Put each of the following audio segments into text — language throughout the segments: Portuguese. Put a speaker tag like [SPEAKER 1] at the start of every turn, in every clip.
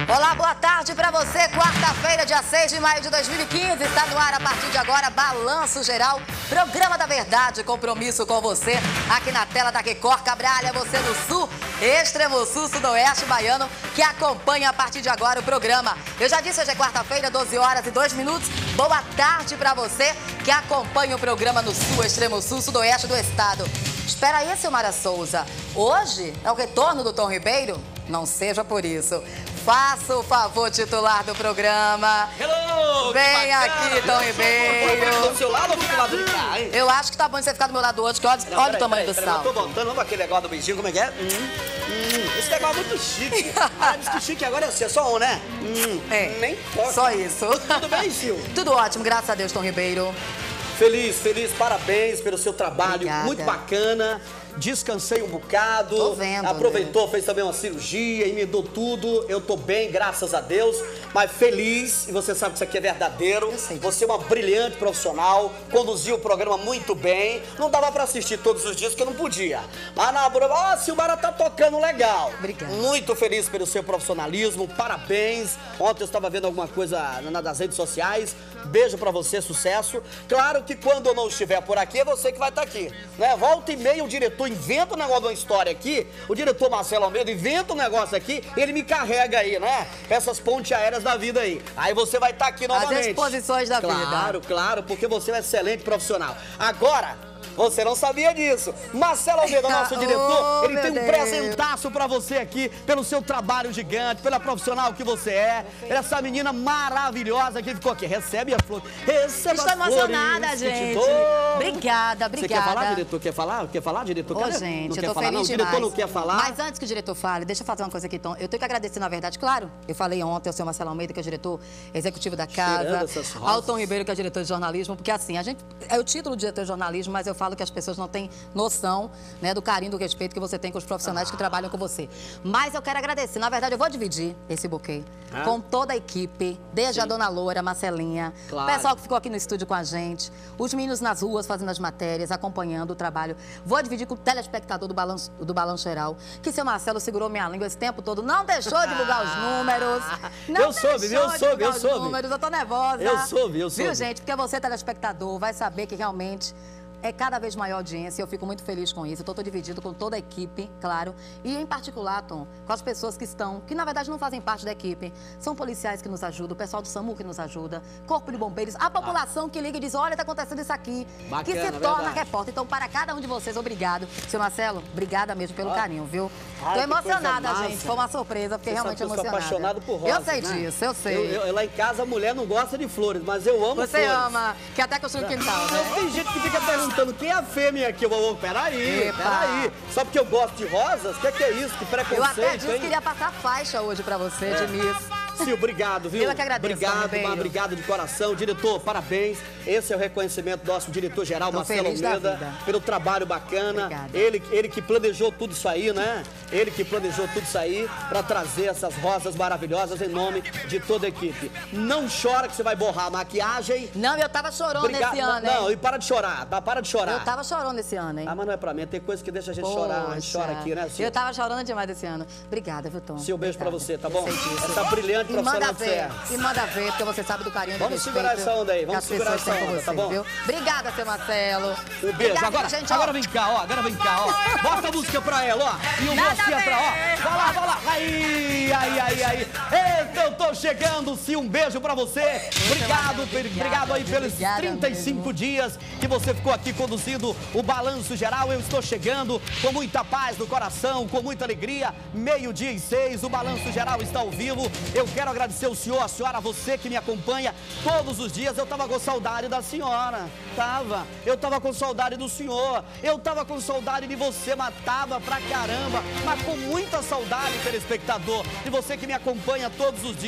[SPEAKER 1] Olá, boa tarde pra você. Quarta-feira, dia 6 de maio de 2015. Está no ar a partir de agora, Balanço Geral, programa da verdade, compromisso com você. Aqui na tela da Record Cabralha, você no sul, extremo sul, sudoeste baiano, que acompanha a partir de agora o programa. Eu já disse, hoje é quarta-feira, 12 horas e 2 minutos. Boa tarde pra você que acompanha o programa no sul, extremo sul, sudoeste do estado. Espera aí, Silmara Souza. Hoje é o retorno do Tom Ribeiro? Não seja por isso. Faça o favor titular do programa.
[SPEAKER 2] Hello!
[SPEAKER 1] Vem aqui, Tom Ribeiro.
[SPEAKER 2] Do seu lado ou do lado de cá, hein?
[SPEAKER 1] Eu acho que tá bom de você ficar do meu lado hoje, que olha o tamanho do sal.
[SPEAKER 2] Eu tô voltando, vamos aquele negócio do beijinho, como é que é? Esse negócio é muito chique. Diz que chique agora é assim, é só um, né? Nem toca.
[SPEAKER 1] Só isso.
[SPEAKER 2] Tudo bem, Sil?
[SPEAKER 1] Tudo ótimo, graças a Deus, Tom Ribeiro.
[SPEAKER 2] Feliz, parabéns pelo seu trabalho,
[SPEAKER 1] Obrigada.
[SPEAKER 2] muito bacana. Descansei um bocado,
[SPEAKER 1] Tô vendo,
[SPEAKER 2] aproveitou,
[SPEAKER 1] né?
[SPEAKER 2] fez também uma cirurgia, emendou tudo. Eu tô bem, graças a Deus, mas feliz, e você sabe que isso aqui é verdadeiro.
[SPEAKER 1] Eu sei.
[SPEAKER 2] Você é uma brilhante profissional, conduziu o programa muito bem. Não dava pra assistir todos os dias, porque eu não podia. Mas na Silmara tá tocando legal.
[SPEAKER 1] Obrigada.
[SPEAKER 2] Muito feliz pelo seu profissionalismo, parabéns. Ontem eu estava vendo alguma coisa nas redes sociais. Beijo pra você, sucesso. Claro que quando eu não estiver por aqui, é você que vai estar aqui, né? Volta e meia o diretor inventa um negócio de uma história aqui, o diretor Marcelo Almeida inventa um negócio aqui, ele me carrega aí, né? Essas pontes aéreas da vida aí. Aí você vai estar aqui novamente.
[SPEAKER 1] As exposições da vida.
[SPEAKER 2] Claro, porque você é um excelente profissional. Agora, você não sabia disso. Marcelo Almeida, nosso diretor, ele tem um presentaço pra você aqui, pelo seu trabalho gigante, pela profissional que você é. Essa menina maravilhosa que ficou aqui. Recebe a flor. Receba
[SPEAKER 1] Estou emocionada, gente. Obrigada.
[SPEAKER 2] Você quer falar, diretor? Quer falar? Quer falar, diretor?
[SPEAKER 1] Ô, gente,
[SPEAKER 2] não
[SPEAKER 1] eu
[SPEAKER 2] quer
[SPEAKER 1] tô
[SPEAKER 2] falar,
[SPEAKER 1] feliz
[SPEAKER 2] não? O
[SPEAKER 1] demais.
[SPEAKER 2] diretor não quer falar.
[SPEAKER 1] Mas antes que o diretor fale, deixa eu fazer uma coisa aqui, Tom. Eu tenho que agradecer, na verdade, claro. Eu falei ontem ao seu Marcelo Almeida, que é o diretor executivo da casa, ao Tom Ribeiro, que é diretor de jornalismo, porque assim, a gente é o título de diretor de jornalismo, mas eu falo que as pessoas não têm noção, né, do carinho, do respeito que você tem com os profissionais que trabalham com você. Mas eu quero agradecer. Na verdade, eu vou dividir esse buquê com toda a equipe, desde a dona Loura, Marcelinha, o pessoal que ficou aqui no estúdio com a gente, os meninos nas ruas fazendo as matérias, acompanhando o trabalho. Vou dividir com o telespectador do Balanço Geral, que seu Marcelo segurou minha língua esse tempo todo, não deixou divulgar os números.
[SPEAKER 2] Eu soube.
[SPEAKER 1] Eu tô nervosa.
[SPEAKER 2] Eu soube.
[SPEAKER 1] Viu, gente? Porque você, telespectador, vai saber que realmente é cada vez maior audiência, eu fico muito feliz com isso. Eu tô dividido com toda a equipe, claro. E em particular, Tom, com as pessoas que na verdade não fazem parte da equipe. São policiais que nos ajudam, o pessoal do SAMU que nos ajuda, Corpo de Bombeiros, a população que liga e diz, olha, tá acontecendo isso aqui.
[SPEAKER 2] Bacana,
[SPEAKER 1] que se torna repórter. Então, para cada um de vocês, obrigado. Seu Marcelo, obrigada mesmo pelo carinho, viu? Tô emocionada, gente. Foi uma surpresa, fiquei realmente emocionada.
[SPEAKER 2] Eu sou apaixonado por rosas,
[SPEAKER 1] eu sei disso, eu sei.
[SPEAKER 2] Lá em casa, a mulher não gosta de flores, mas eu amo flores.
[SPEAKER 1] Você ama, que até construir o quintal, né?
[SPEAKER 2] Tem gente que fica perguntando quem é a fêmea aqui. Peraí. Só porque eu gosto de rosas? O que é isso? Que preconceito,
[SPEAKER 1] eu até disse
[SPEAKER 2] hein?
[SPEAKER 1] que queria passar faixa hoje pra você, de Miss.
[SPEAKER 2] Sil, obrigado, viu?
[SPEAKER 1] Eu que agradeço,
[SPEAKER 2] obrigado de coração. Diretor, parabéns. Esse é o reconhecimento do nosso diretor-geral, Marcelo Almeida, pelo trabalho bacana.
[SPEAKER 1] Obrigada.
[SPEAKER 2] Ele que planejou tudo isso aí, né? Ele que planejou tudo isso aí pra trazer essas rosas maravilhosas em nome de toda a equipe. Não chora que você vai borrar a maquiagem.
[SPEAKER 1] Não, eu tava chorando esse ano, hein?
[SPEAKER 2] Não, e para de chorar, para de chorar.
[SPEAKER 1] Eu tava chorando esse ano, hein?
[SPEAKER 2] Ah, mas não é pra mim, tem coisa que deixa a gente chorar. A gente chora aqui, né, Sil?
[SPEAKER 1] Eu tava chorando demais esse ano. Obrigada, viu, Tom?
[SPEAKER 2] Sil, beijo pra você, tá bom?
[SPEAKER 1] Eu sei disso.
[SPEAKER 2] Essa brilhante profissional que você é.
[SPEAKER 1] E manda ver, porque você sabe do carinho, do
[SPEAKER 2] Vamos segurar essa onda aí, vamos segurar essa onda, tá bom?
[SPEAKER 1] Viu? Obrigada, seu Marcelo.
[SPEAKER 2] Um beijo.
[SPEAKER 1] Obrigada,
[SPEAKER 2] Agora vem cá, ó. Bota a música pra ela, ó. E o moço entra, ó. Vai lá. Aí. Eita, eu tô chegando, Sil, um beijo pra você. Obrigado aí pelos 35 dias que você ficou aqui conduzindo o Balanço Geral. Eu estou chegando com muita paz no coração, com muita alegria. 12:06, o Balanço Geral está ao vivo. Eu quero agradecer o senhor, a senhora, você que me acompanha todos os dias. Eu tava com saudade da senhora, eu tava com saudade do senhor, eu tava com saudade de você, matava pra caramba, mas com muita saudade, telespectador, de você que me acompanha todos os dias.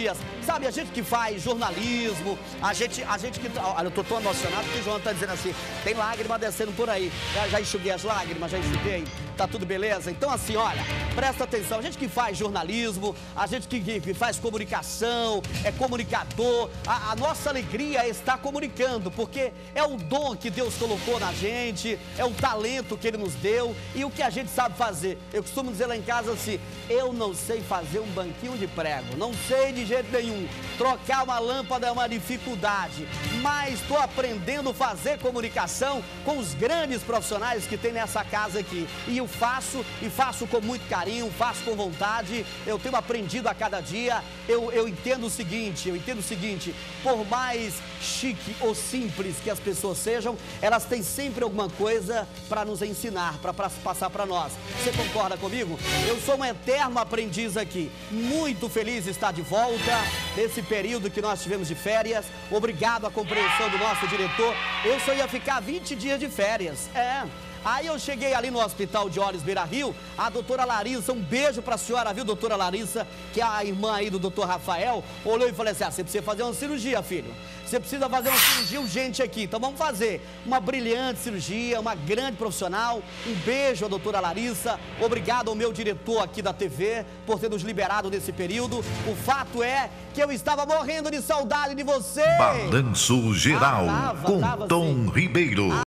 [SPEAKER 2] sabe, a gente que faz jornalismo, a gente que... Olha, eu tô tão emocionado que o João tá dizendo assim, tem lágrima descendo por aí. Já enxuguei as lágrimas, já enxuguei. Tá tudo beleza? Então, assim, olha, presta atenção. A gente que faz jornalismo, a gente que faz comunicação, é comunicador, a nossa alegria é estar comunicando, porque é o dom que Deus colocou na gente, é o talento que Ele nos deu e o que a gente sabe fazer. Eu costumo dizer lá em casa assim, eu não sei fazer um banquinho de prego, não sei de jeito nenhum. Trocar uma lâmpada é uma dificuldade, mas estou aprendendo a fazer comunicação com os grandes profissionais que tem nessa casa aqui. E eu faço com muito carinho, faço com vontade, eu tenho aprendido a cada dia, eu entendo o seguinte, por mais chique ou simples que as pessoas sejam, elas têm sempre alguma coisa para nos ensinar, para passar para nós. Você concorda comigo? Eu sou um eterno aprendiz aqui, muito feliz de estar de volta, nesse período que nós tivemos de férias, obrigado à compreensão do nosso diretor, eu só ia ficar 20 dias de férias, Aí eu cheguei ali no Hospital de Olhos Beira Rio, a doutora Larissa, um beijo pra senhora, viu, doutora Larissa, que é a irmã aí do doutor Rafael, olhou e falou assim, você precisa fazer uma cirurgia, filho. Você precisa fazer uma cirurgia urgente aqui, então vamos fazer uma brilhante cirurgia, uma grande profissional. Um beijo à doutora Larissa, obrigado ao meu diretor aqui da TV por ter nos liberado nesse período. O fato é que eu estava morrendo de saudade de você.
[SPEAKER 3] Balanço Geral com Tom Ribeiro.